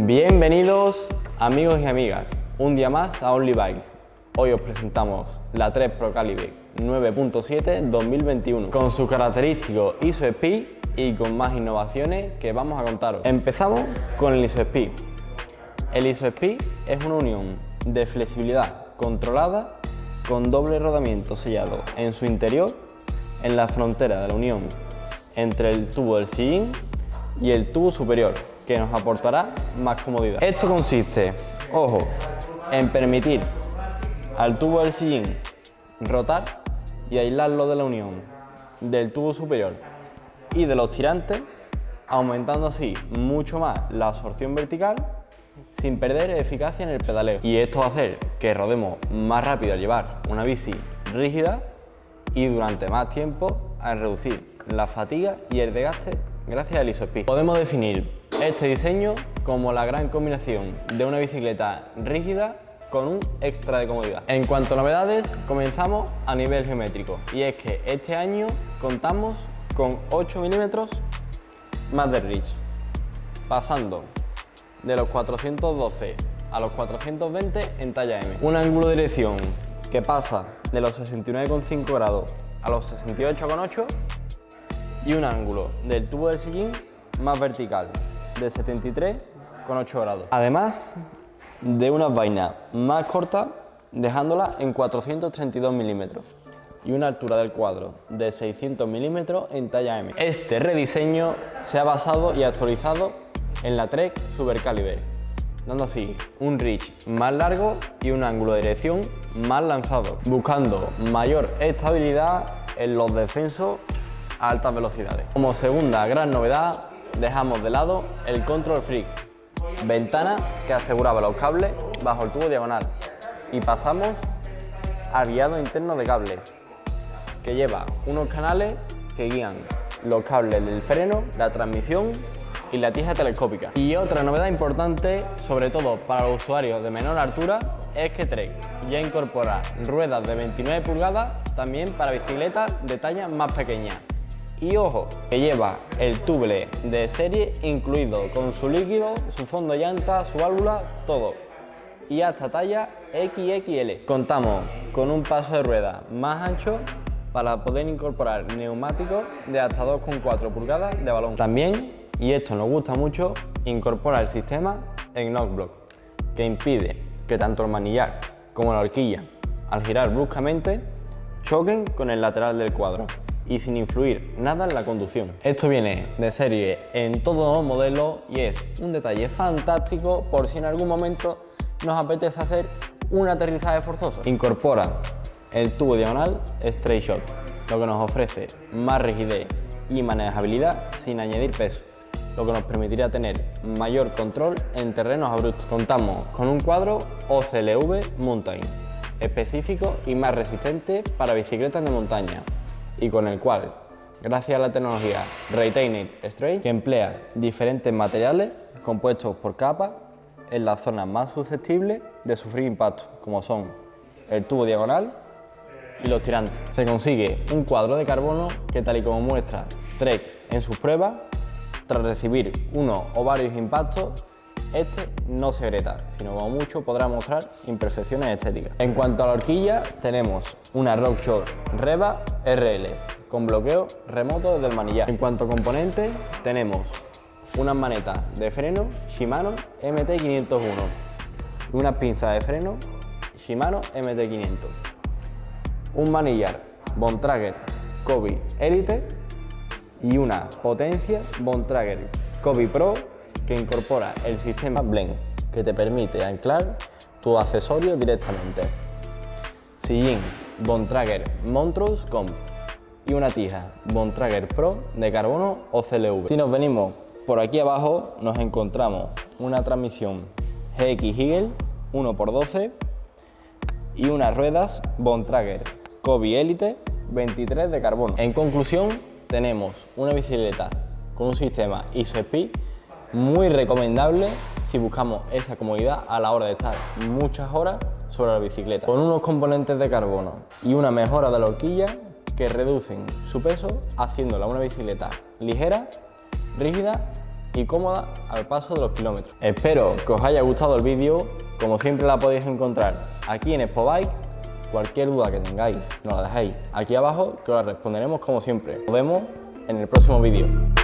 Bienvenidos amigos y amigas, un día más a Only Bikes. Hoy os presentamos la Trek Pro Calibre 9.7 2021 con su característico ISO Speed y con más innovaciones que vamos a contaros. Empezamos con el ISO Speed. El ISO Speed es una unión de flexibilidad controlada con doble rodamiento sellado en su interior en la frontera de la unión entre el tubo del sillín y el tubo superior, que nos aportará más comodidad. Esto consiste, ojo, en permitir al tubo del sillín rotar y aislarlo de la unión del tubo superior y de los tirantes, aumentando así mucho más la absorción vertical sin perder eficacia en el pedaleo. Y esto va a hacer que rodemos más rápido al llevar una bici rígida y durante más tiempo al reducir la fatiga y el desgaste gracias al ISO Speed. Podemos definir este diseño como la gran combinación de una bicicleta rígida con un extra de comodidad. En cuanto a novedades, comenzamos a nivel geométrico, y es que este año contamos con 8 milímetros más de reach, pasando de los 412 a los 420 en talla M. Un ángulo de dirección que pasa de los 69,5 grados a los 68,8 y un ángulo del tubo del sillín más vertical de 73,8 grados. Además de unas vainas más cortas, dejándolas en 432 milímetros y una altura del cuadro de 600 milímetros en talla M. Este rediseño se ha basado y actualizado en la Trek Super Calibre, dando así un reach más largo y un ángulo de dirección más lanzado, buscando mayor estabilidad en los descensos a altas velocidades. Como segunda gran novedad, dejamos de lado el Control Freak, ventana que aseguraba los cables bajo el tubo diagonal, y pasamos al guiado interno de cable, que lleva unos canales que guían los cables del freno, la transmisión y la tija telescópica. Y otra novedad importante, sobre todo para los usuarios de menor altura, es que Trek ya incorpora ruedas de 29 pulgadas también para bicicletas de talla más pequeña. Y ojo, que lleva el tuble de serie incluido con su líquido, su fondo llanta, su válvula, todo. Y hasta talla XXL. Contamos con un paso de rueda más ancho para poder incorporar neumáticos de hasta 2,4 pulgadas de balón. También, y esto nos gusta mucho, incorpora el sistema Knock Block, que impide que tanto el manillar como la horquilla, al girar bruscamente, choquen con el lateral del cuadro y sin influir nada en la conducción. Esto viene de serie en todos los modelos y es un detalle fantástico por si en algún momento nos apetece hacer un aterrizaje forzoso. Incorpora el tubo diagonal Straight Shot, lo que nos ofrece más rigidez y manejabilidad sin añadir peso, lo que nos permitirá tener mayor control en terrenos abruptos. Contamos con un cuadro OCLV Mountain, específico y más resistente para bicicletas de montaña, y con el cual, gracias a la tecnología Retained Straight, que emplea diferentes materiales compuestos por capas en las zonas más susceptibles de sufrir impactos, como son el tubo diagonal y los tirantes. Se consigue un cuadro de carbono que, tal y como muestra Trek en sus pruebas, tras recibir uno o varios impactos, este no se agrieta, sino como mucho podrá mostrar imperfecciones estéticas. En cuanto a la horquilla, tenemos una RockShox Reva RL con bloqueo remoto desde el manillar. En cuanto a componentes, tenemos unas manetas de freno Shimano MT501 y unas pinzas de freno Shimano MT500, un manillar Bontrager Kobe Elite y una potencia Bontrager Kobe Pro, que incorpora el sistema Blend, que te permite anclar tu accesorio directamente. Sillín Bontrager Montrose Comp y una tija Bontrager Pro de carbono OCLV. Si nos venimos por aquí abajo, nos encontramos una transmisión GX Eagle 1x12 y unas ruedas Bontrager Kobe Elite 23 de carbono. En conclusión, tenemos una bicicleta con un sistema ISO Speed muy recomendable si buscamos esa comodidad a la hora de estar muchas horas sobre la bicicleta, con unos componentes de carbono y una mejora de la horquilla que reducen su peso, haciéndola una bicicleta ligera, rígida y cómoda al paso de los kilómetros. Espero que os haya gustado el vídeo, como siempre la podéis encontrar aquí en Expo Bikes. Cualquier duda que tengáis nos la dejáis aquí abajo, que os la responderemos como siempre. Nos vemos en el próximo vídeo.